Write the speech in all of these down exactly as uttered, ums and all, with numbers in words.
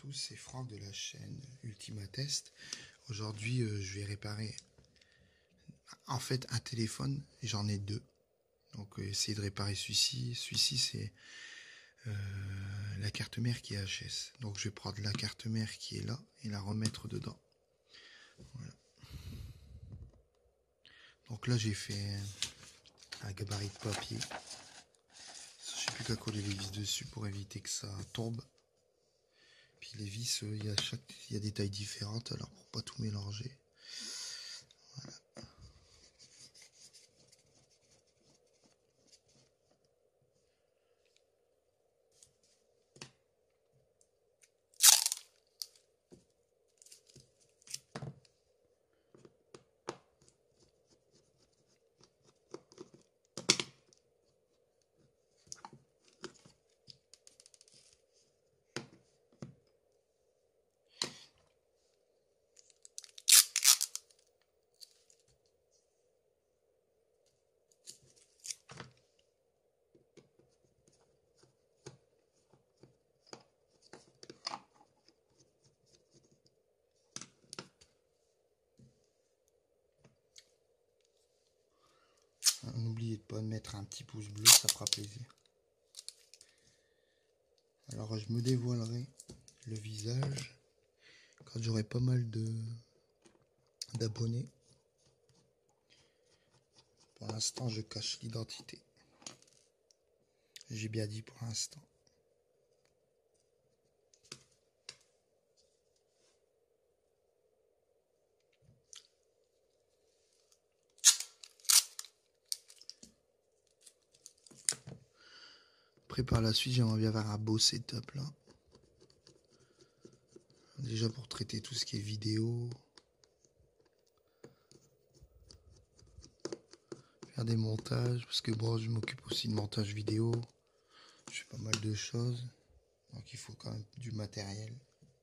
tous, c'est Franck de la chaîne Ultima Test. Aujourd'hui, euh, je vais réparer en fait un téléphone. J'en ai deux. Donc, euh, essayer de réparer celui-ci. Celui-ci, c'est euh, la carte mère qui est H S. Donc, je vais prendre la carte mère qui est là et la remettre dedans. Voilà. Donc là, j'ai fait un gabarit de papier. Je sais plus qu'à coller les vis dessus pour éviter que ça tombe. Puis les vis, il y a chaque, il y a des tailles différentes, alors pour pas tout mélanger. Voilà. N'oubliez de pas mettre un petit pouce bleu, ça fera plaisir. Alors je me dévoilerai le visage quand j'aurai pas mal de d'abonnés. Pour l'instant, je cache l'identité. J'ai bien dit pour l'instant. Après, par la suite, j'aimerais bien avoir un beau setup là. Déjà pour traiter tout ce qui est vidéo. Faire des montages, parce que bon, je m'occupe aussi de montage vidéo. Je fais pas mal de choses. Donc il faut quand même du matériel.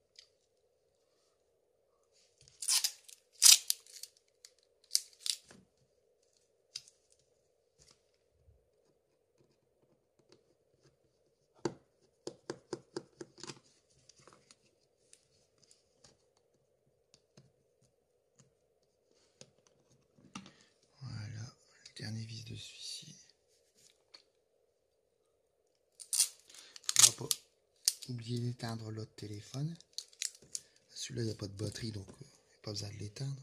Voilà, le dernier vis de celui-ci. On va pas oublier d'éteindre l'autre téléphone. Celui-là, il n'y a pas de batterie, donc il n'y a pas besoin de l'éteindre.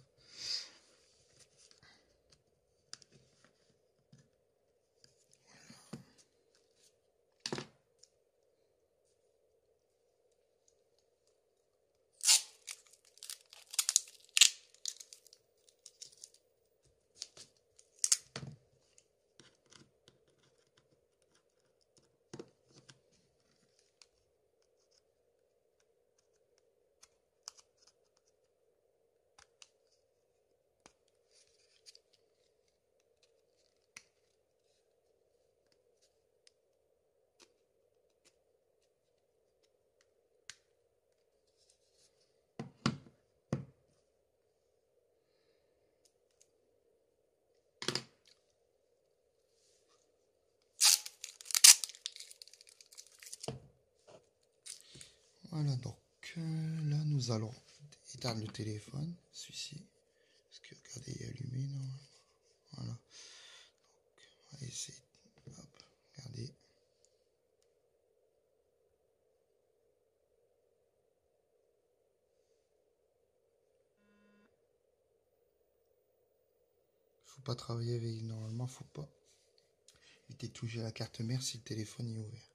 Voilà, donc euh, là nous allons éteindre le téléphone, celui-ci, parce que regardez, il est allumé, non? Voilà, donc on va essayer, hop, regardez. Faut pas travailler avec, normalement, faut pas éviter de toucher la carte mère si le téléphone est ouvert.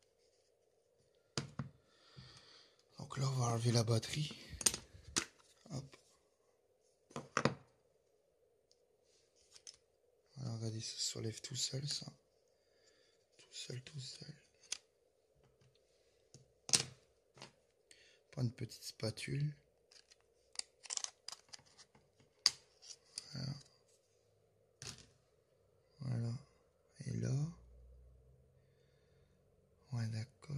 Donc là, on va enlever la batterie. Hop. Voilà, regardez, ça se soulève tout seul, ça. Tout seul, tout seul. Prends une petite spatule. Voilà. Voilà. Et là. Ouais, d'accord.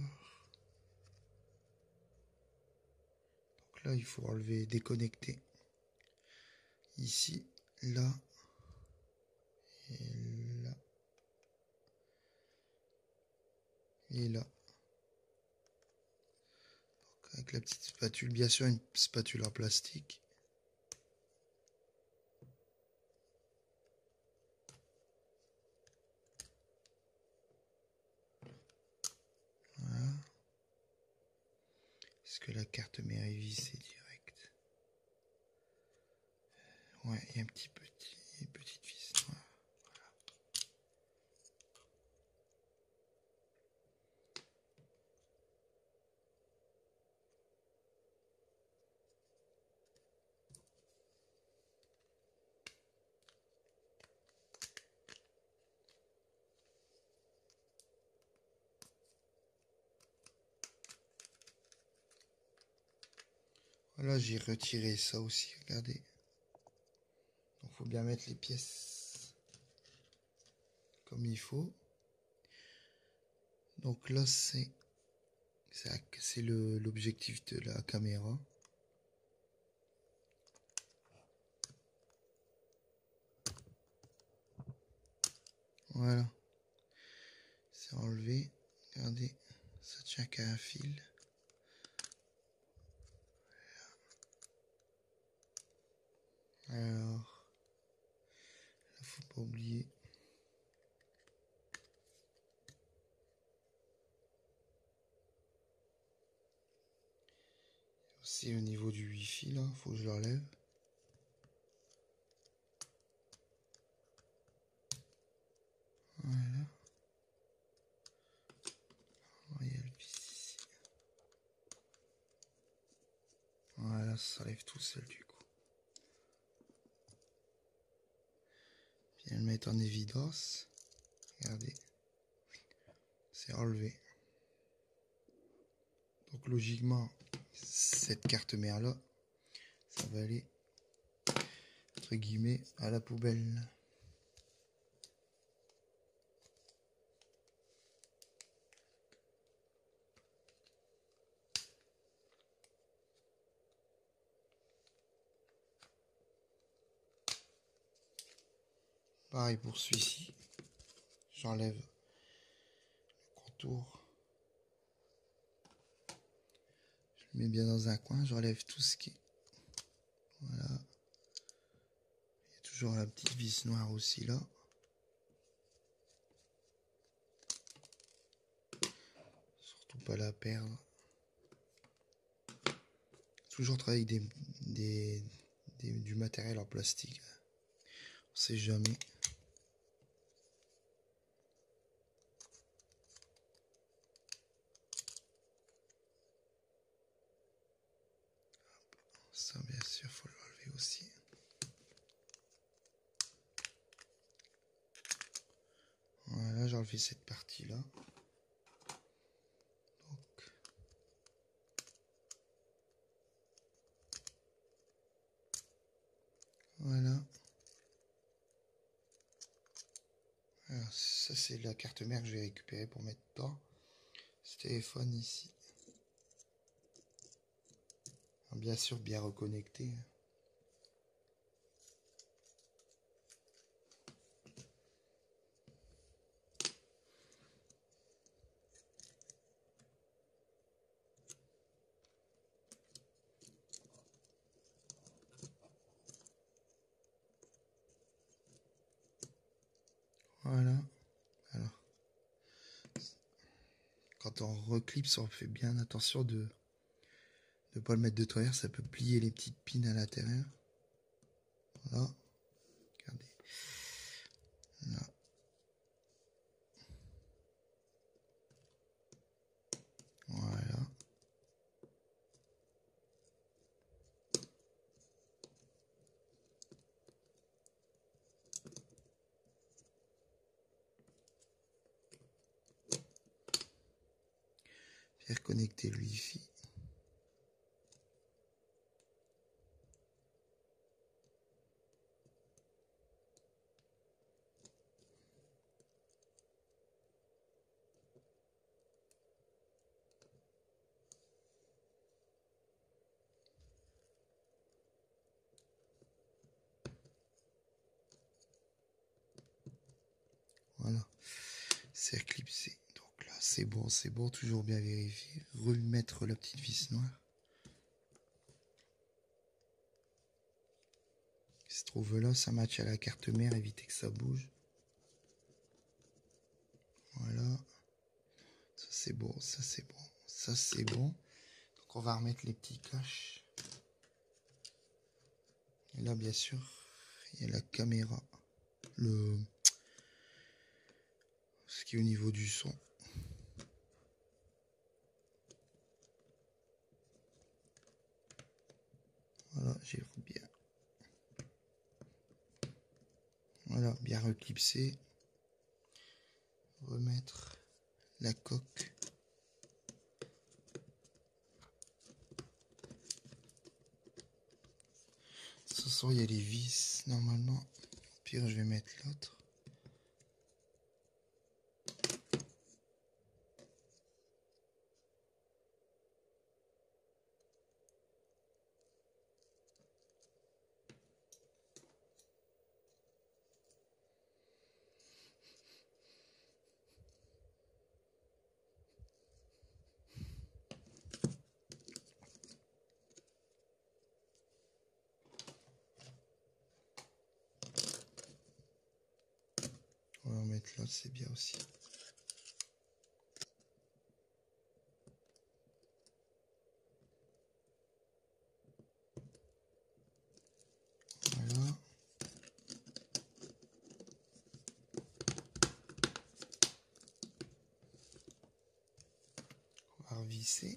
Donc là, il faut enlever, déconnecter. Ici, là. Et là. Et là. Donc avec la petite spatule, bien sûr une spatule en plastique. Voilà. Est-ce que la carte mère est vissée direct? Ouais, il y a un petit petit, une petite vis noire. Voilà, j'ai retiré ça aussi, regardez. Donc faut bien mettre les pièces comme il faut. Donc là c'est c'est l'objectif de la caméra. Voilà, c'est enlevé. Regardez, ça tient qu'à un fil. Alors, là, faut pas oublier. Aussi au niveau du wifi là, faut que je l'enlève. Voilà. Il y a le vis ici. Voilà, ça s'enlève tout seul du coup. Viens le mettre en évidence. Regardez. C'est enlevé. Donc logiquement, cette carte mère là, ça va aller entre guillemets à la poubelle. Pareil pour celui-ci. J'enlève le contour. Je le mets bien dans un coin. J'enlève tout ce qui est. Voilà. Il y a toujours la petite vis noire aussi là. Surtout pas la perdre. Toujours travailler avec des, des, des, du matériel en plastique. On sait jamais. Ça, bien sûr, faut l'enlever aussi. Voilà, j'ai enlevé cette partie-là. Donc, voilà. Alors, ça, c'est la carte mère que je vais récupérer pour mettre dedans. Ce téléphone ici. Alors, bien sûr, bien reconnecté. Voilà. Alors, quand on reclipse, on fait bien attention de ne pas le mettre de travers. Ça peut plier les petites pines à l'intérieur. Voilà. Regardez. Là. Voilà. Faire connecter le wifi. Voilà, c'est éclipsé. Donc là, c'est bon, c'est bon, toujours bien vérifier. Remettre la petite vis noire. se trouve là, ça match à la carte mère, éviter que ça bouge. Voilà. Ça c'est bon, ça c'est bon, ça c'est bon. Donc on va remettre les petits caches. Et là bien sûr, il y a la caméra. Le... Ce qui est au niveau du son. Voilà, j'ai bien. Voilà, bien reclipsé. Remettre la coque. Ce soir, il y a les vis, normalement. Au pire, je vais mettre l'autre. On va mettre l'autre, c'est bien aussi. Voilà. On va revisser.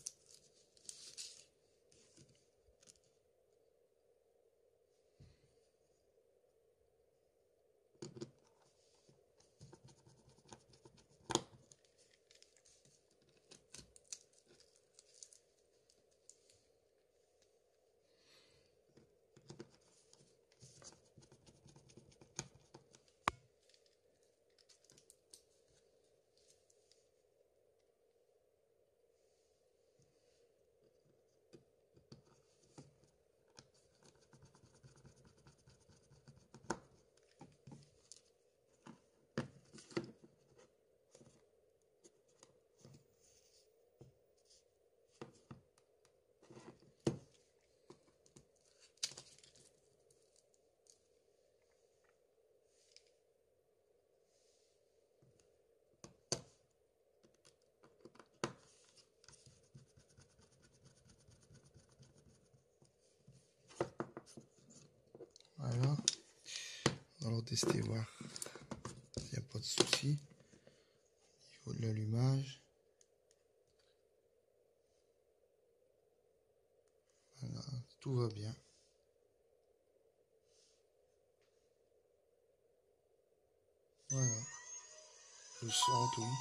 Voilà. On va tester, voir s'il n'y a pas de souci. Au niveau de l'allumage. Voilà, tout va bien. Voilà. Je sens tout.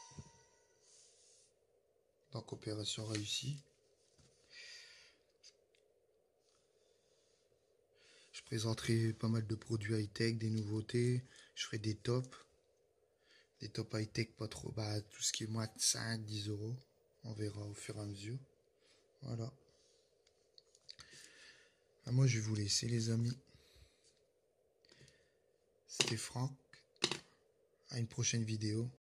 Donc opération réussie. Je présenterai pas mal de produits high-tech, des nouveautés. Je ferai des tops. Des tops high-tech pas trop. Bah, tout ce qui est moins de cinq, dix euros. On verra au fur et à mesure. Voilà. Ah, moi, je vais vous laisser, les amis. C'était Franck. À une prochaine vidéo.